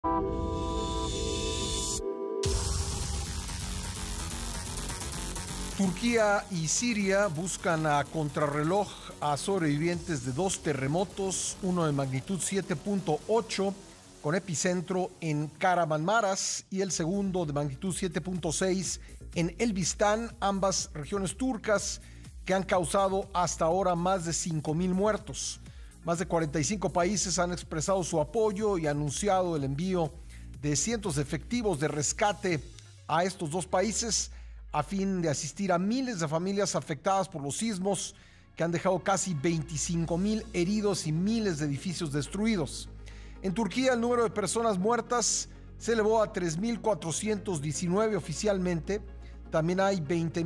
Turquía y Siria buscan a contrarreloj a sobrevivientes de dos terremotos, uno de magnitud 7.8 con epicentro en Kahramanmaraş y el segundo de magnitud 7.6 en Elbistan, ambas regiones turcas que han causado hasta ahora más de 5,000 muertos. Más de 45 países han expresado su apoyo y anunciado el envío de cientos de efectivos de rescate a estos dos países a fin de asistir a miles de familias afectadas por los sismos que han dejado casi 25,000 heridos y miles de edificios destruidos. En Turquía, el número de personas muertas se elevó a 3,419 oficialmente. También hay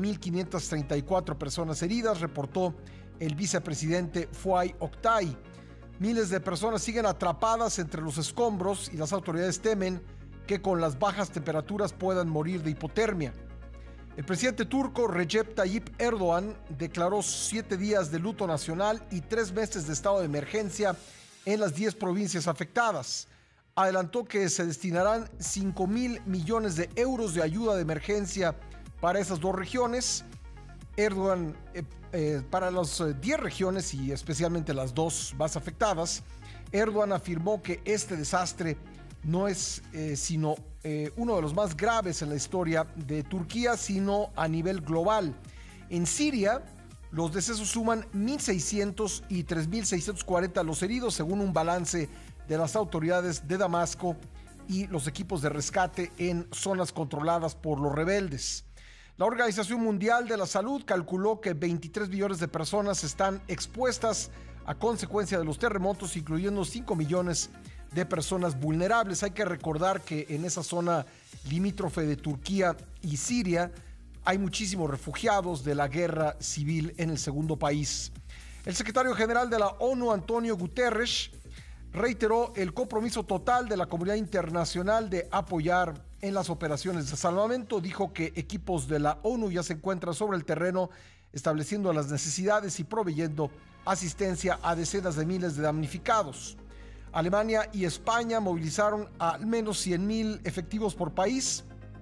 20,534 personas heridas, reportó el vicepresidente Fuat Oktay. Miles de personas siguen atrapadas entre los escombros y las autoridades temen que con las bajas temperaturas puedan morir de hipotermia. El presidente turco Recep Tayyip Erdogan declaró 7 días de luto nacional y 3 meses de estado de emergencia en las 10 provincias afectadas. Adelantó que se destinarán 5,000 millones de euros de ayuda de emergencia para esas dos regiones. Erdogan, para las 10 regiones y especialmente las dos más afectadas, Erdogan afirmó que este desastre no es sino uno de los más graves en la historia de Turquía, sino a nivel global. En Siria, los decesos suman 1,600 y 3,640 los heridos, según un balance de las autoridades de Damasco y los equipos de rescate en zonas controladas por los rebeldes. La Organización Mundial de la Salud calculó que 23 millones de personas están expuestas a consecuencia de los terremotos, incluyendo 5 millones de personas vulnerables. Hay que recordar que en esa zona limítrofe de Turquía y Siria hay muchísimos refugiados de la guerra civil en el segundo país. El secretario general de la ONU, Antonio Guterres, reiteró el compromiso total de la comunidad internacional de apoyar en las operaciones de salvamento. Dijo que equipos de la ONU ya se encuentran sobre el terreno estableciendo las necesidades y proveyendo asistencia a decenas de miles de damnificados. Alemania y España movilizaron al menos 100,000 efectivos por país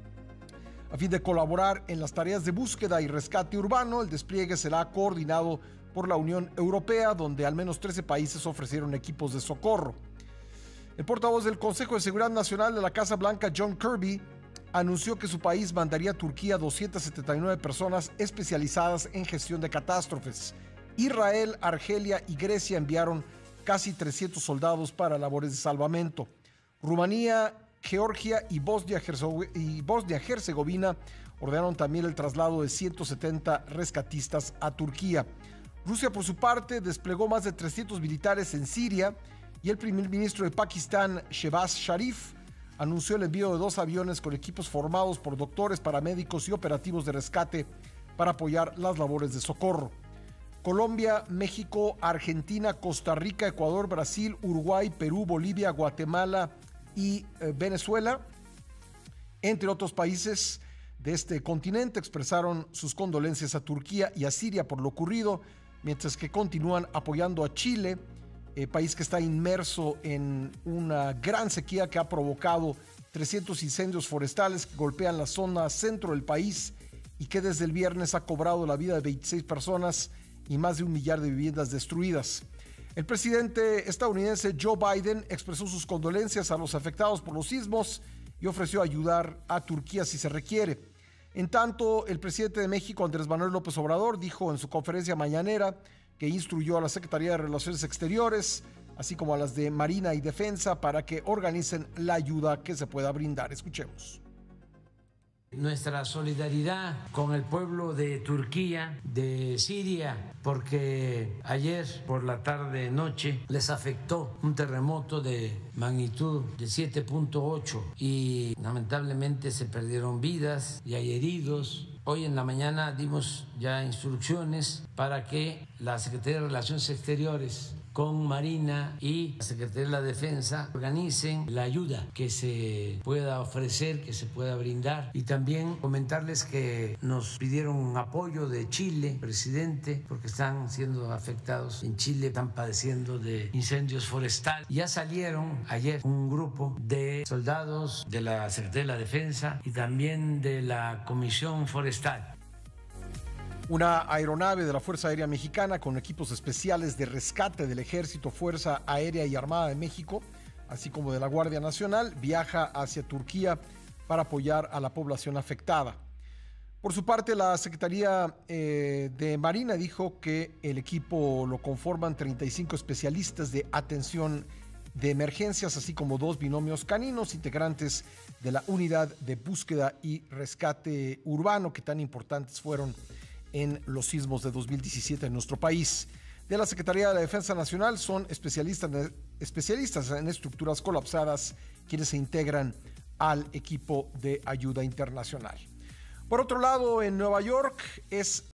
a fin de colaborar en las tareas de búsqueda y rescate urbano. El despliegue será coordinado por la Unión Europea, donde al menos 13 países ofrecieron equipos de socorro. El portavoz del Consejo de Seguridad Nacional de la Casa Blanca, John Kirby, anunció que su país mandaría a Turquía 279 personas especializadas en gestión de catástrofes. Israel, Argelia y Grecia enviaron casi 300 soldados para labores de salvamento. Rumanía, Georgia y Bosnia-Herzegovina ordenaron también el traslado de 170 rescatistas a Turquía. Rusia, por su parte, desplegó más de 300 militares en Siria y el primer ministro de Pakistán, Shehbaz Sharif, anunció el envío de 2 aviones con equipos formados por doctores, paramédicos y operativos de rescate para apoyar las labores de socorro. Colombia, México, Argentina, Costa Rica, Ecuador, Brasil, Uruguay, Perú, Bolivia, Guatemala y Venezuela, entre otros países de este continente, expresaron sus condolencias a Turquía y a Siria por lo ocurrido, mientras que continúan apoyando a Chile, país que está inmerso en una gran sequía que ha provocado 300 incendios forestales que golpean la zona centro del país y que desde el viernes ha cobrado la vida de 26 personas y más de 1 millar de viviendas destruidas. El presidente estadounidense Joe Biden expresó sus condolencias a los afectados por los sismos y ofreció ayudar a Turquía si se requiere. En tanto, el presidente de México, Andrés Manuel López Obrador, dijo en su conferencia mañanera que instruyó a la Secretaría de Relaciones Exteriores, así como a las de Marina y Defensa, para que organicen la ayuda que se pueda brindar. Escuchemos. Nuestra solidaridad con el pueblo de Turquía, de Siria, porque ayer por la tarde-noche les afectó un terremoto de magnitud de 7.8 y lamentablemente se perdieron vidas y hay heridos. Hoy en la mañana dimos ya instrucciones para que la Secretaría de Relaciones Exteriores con Marina y la Secretaría de la Defensa organicen la ayuda que se pueda ofrecer, que se pueda brindar. Y también comentarles que nos pidieron apoyo de Chile, presidente, porque están siendo afectados en Chile, están padeciendo de incendios forestales. Ya salieron ayer un grupo de soldados de la Secretaría de la Defensa y también de la Comisión Forestal. Una aeronave de la Fuerza Aérea Mexicana con equipos especiales de rescate del Ejército, Fuerza Aérea y Armada de México, así como de la Guardia Nacional, viaja hacia Turquía para apoyar a la población afectada. Por su parte, la Secretaría de Marina dijo que el equipo lo conforman 35 especialistas de atención de emergencias, así como 2 binomios caninos integrantes de la Unidad de Búsqueda y Rescate Urbano, que tan importantes fueron en los sismos de 2017 en nuestro país. De la Secretaría de la Defensa Nacional son especialistas en estructuras colapsadas quienes se integran al equipo de ayuda internacional. Por otro lado, en Nueva York es